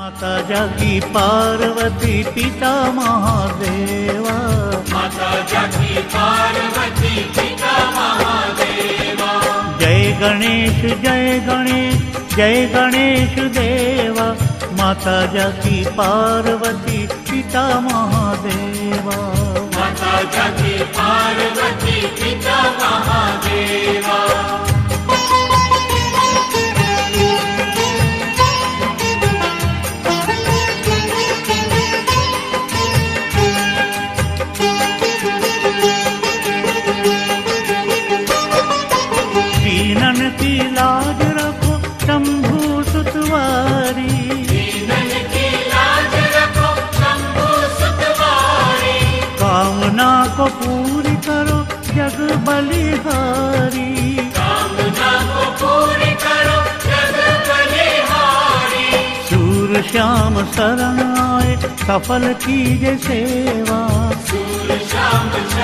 माता जाकी पार्वती पिता महादेवा, माता जाकी पार्वती पिता महादेवा। जय गणेश जय गणेश जय गणेश देवा, माता जाकी पार्वती पिता महादेवा, माता जाकी पार्वती पिता महादेवा। दीनन की लाज रखो शंभु सुतवारी, दीनन की लाज रखो शंभु सुतवारी। कामना को पूरी करो जग बलिहारी, कामना को पूरी करो जग बलिहारी। सूर श्याम शरण आए सफल कीजे सेवा, सूर श्याम